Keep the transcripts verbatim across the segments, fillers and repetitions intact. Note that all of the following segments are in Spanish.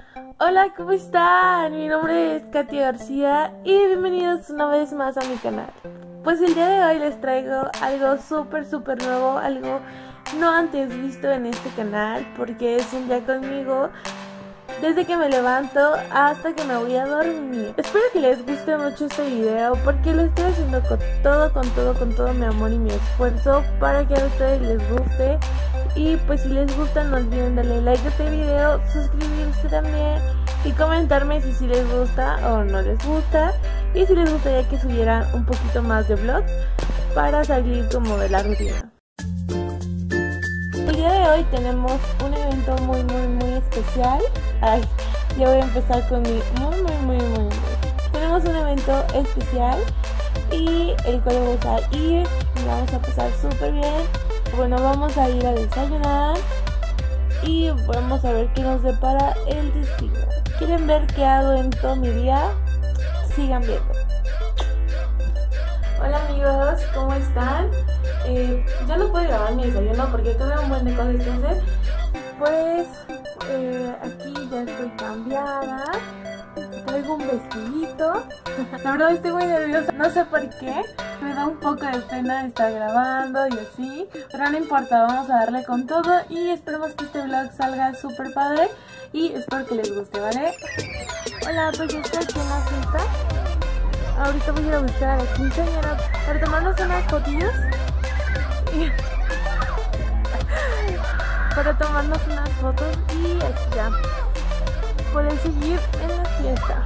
Hola, ¿cómo están? Mi nombre es Katia García y bienvenidos una vez más a mi canal. Pues el día de hoy les traigo algo súper súper nuevo, algo no antes visto en este canal, porque es un día conmigo desde que me levanto hasta que me voy a dormir. Espero que les guste mucho este video porque lo estoy haciendo con todo, con todo, con todo mi amor y mi esfuerzo para que a ustedes les guste. Y pues si les gusta no olviden darle like a este video, suscribirse también y comentarme si sí les gusta o no les gusta, y si les gustaría que subiera un poquito más de vlogs para salir como de la rutina. El día de hoy tenemos un evento muy muy muy especial. Ay, ya voy a empezar con mi muy muy muy muy muy. Tenemos un evento especial y el cual vamos a ir y vamos a pasar súper bien. Bueno, vamos a ir a desayunar y vamos a ver qué nos depara el destino. ¿Quieren ver qué hago en todo mi día? Sigan viendo. Hola amigos, ¿cómo están? Eh, ya no puedo grabar mi desayuno porque tengo un buen de cosas que hacer. Pues eh, aquí ya estoy cambiada. Traigo un vestidito. La verdad estoy muy nerviosa, no sé por qué. Me da un poco de pena estar grabando y así, pero no importa, vamos a darle con todo y esperemos que este vlog salga súper padre y espero que les guste, ¿vale? Hola, pues ya estoy aquí en la fiesta. Ahorita voy a ir a buscar a la quinceañera para tomarnos unas fotillos y... para tomarnos unas fotos y así ya poder seguir en la fiesta.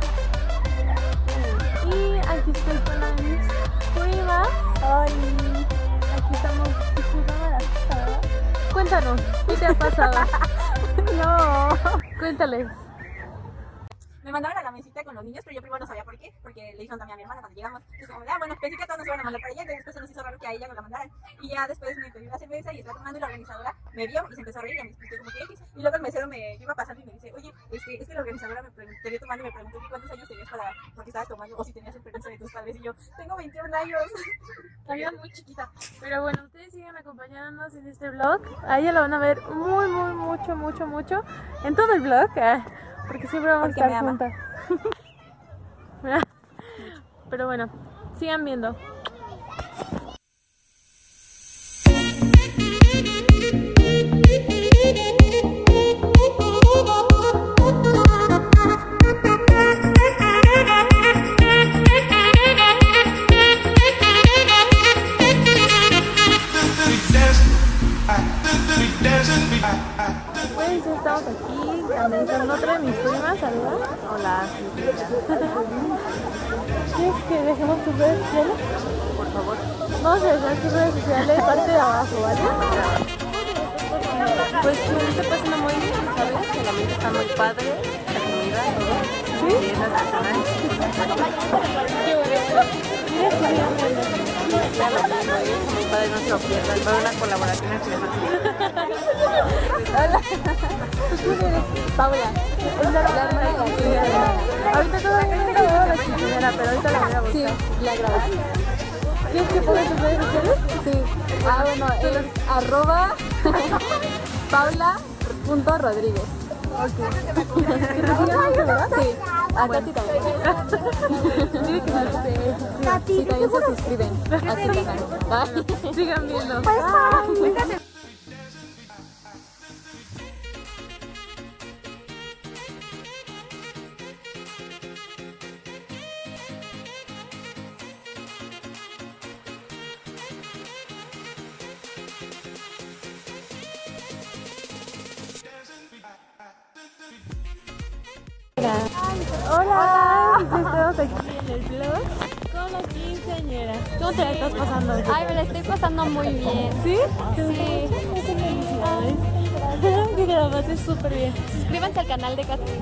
Y aquí estoy con las mis primas. Ay, aquí estamos jugando a la fiesta. Cuéntanos, ¿qué te ha pasado? No, cuéntales. Me mandaron a la mesita con los niños, pero yo primero no sabía por qué, porque le dijeron también a mi hermana cuando llegamos. Entonces, como, ah, bueno, pensé que a todos nos iban a mandar para ella, entonces después se nos hizo raro que a ella nos la mandaran. Y ya después me pedí una cerveza y estaba tomando y la organizadora me vio y se empezó a reír y me explicó como que X. Y luego el mesero me iba pasando y me dice, oye, este, es que la organizadora me te vio tomando y me preguntó cuántos años tenías para, porque estabas tomando, o si tenías el permiso de tus padres. Y yo, tengo veintiún años. La vida es muy chiquita. Pero bueno, ustedes sigan acompañándonos en este vlog. A ella la van a ver muy, muy, mucho, mucho, mucho en todo el vlog, eh, porque siempre vamos Porque a estar me ama. juntas. Pero bueno, sigan viendo. Pues ya estamos aquí también con otra de mis primas. Saluda. Hola. ¿Quieres que dejemos tus redes sociales? Por favor. Vamos a dejar tus redes sociales parte de abajo, ¿vale? Pues me está pasando muy bien, ¿sabes? El ambiente está muy padre, la comida, todo. ¿Sí? Y es nacional. Qué bueno. Mira que bien, Está lo mismo, y es muy padre, no se lo pierdan. Toda una colaboración entre Hola. ¿Quién eres? Paula. Es la hermana de la quinceañera. Ahorita todavía no grababa la quinceañera, pero ahorita la voy a buscar. Sí, la grabas. ¿Quieres que ponga tus redes sociales? Sí. Ah, bueno, es arroba paula.rodríguez. Ok. ¿Que te sigan mucho, verdad? Sí, a Katy también. Dile que se suscriban. Sí, también se suscriben a su canal. Bye. Sigan viendo. Bye. Hola, estamos aquí en el vlog con la quinceañera. ¿Cómo te la estás pasando? Ay, me la estoy pasando muy bien. ¿Sí? Sí. Felicidades. Que te la pases súper bien. Suscríbanse al canal de Katy.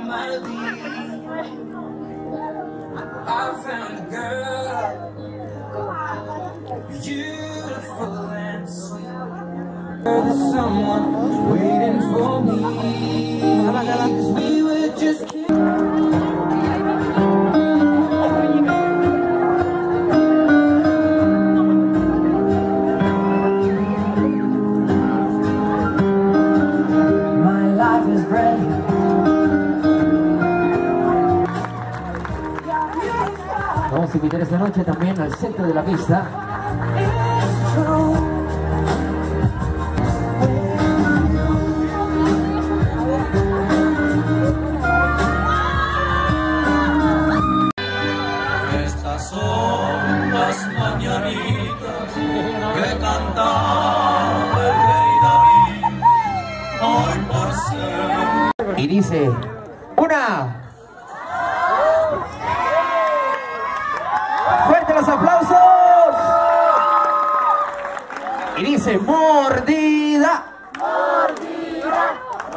I found a girl, beautiful and sweet. There's someone waiting for me, 'cause we were just kidding. My life is brand. Vamos a invitar esta noche también al centro de la pista. Estas son las mañanitas que cantaba el rey David hoy por ser. Y dice, una. ¡Fuerte los aplausos! Y dice, mordida. Mordida.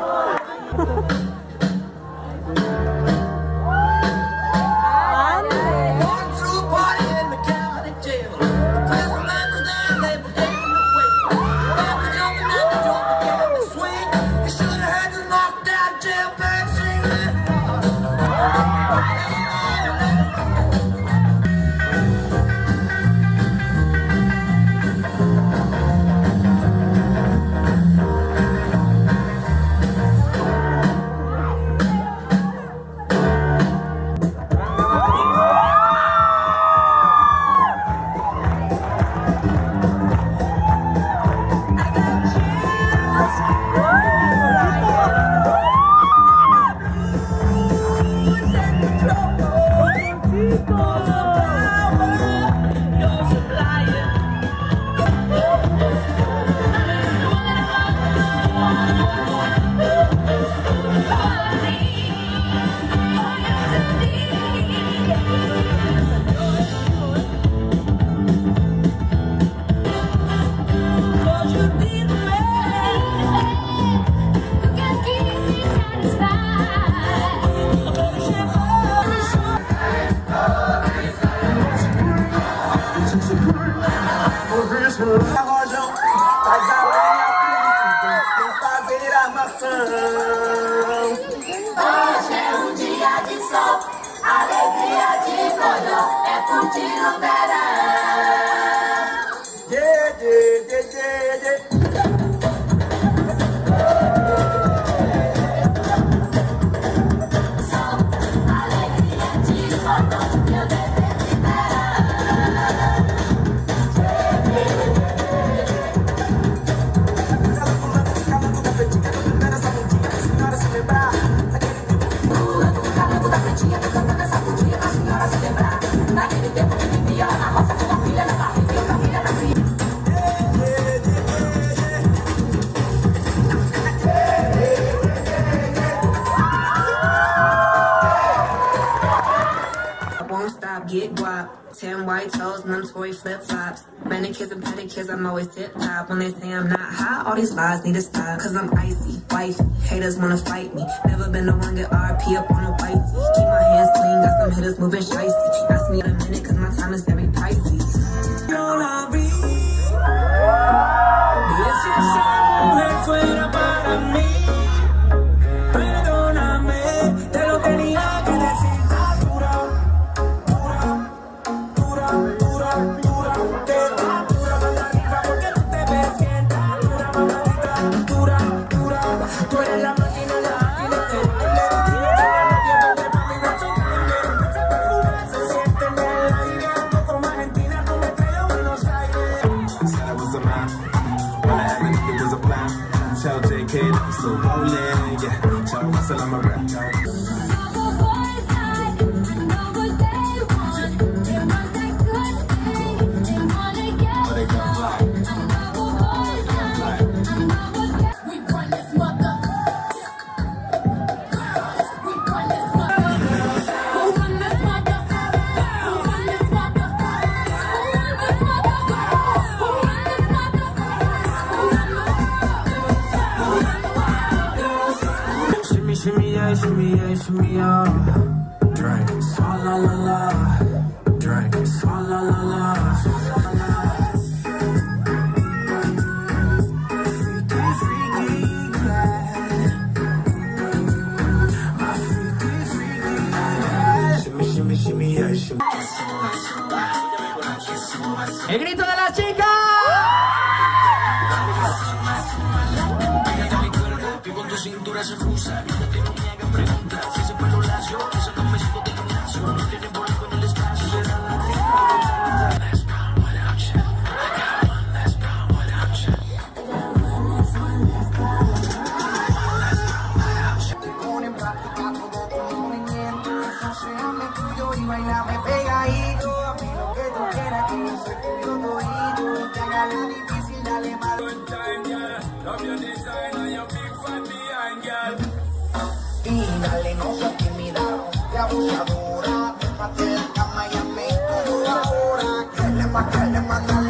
Traz a lenha, tem que fazer armação. Hoje é um dia de sol, alegria de cordão, é curtir o verão. Yeah, yeah, yeah, yeah, yeah. Get guap, ten white toes, and them toy flip-flops. Manicures and pedicures, I'm always tip-top. When they say I'm not hot, all these lies need to stop. Cause I'm icy, wifey, haters wanna fight me. Never been the one get R P up on a whitey. Keep my hands clean, got some hitters moving shicey. Ask me in a minute, cause my time is very pricey. Yo la vi, y si esa mujer fuera para mí, perdóname, te lo tenía que decir. Tell J K that I'm still rolling, yeah. Tell Russell I'm a rap, shimmy yeah, shimmy yeah, shimmy yeah. Drink, swalla la la la. Drink, swalla la la. ¡El grito de la chica! Y dale, no seas tímida, que abusadora, déjate de cama y a mí como ahora, que le más que le manda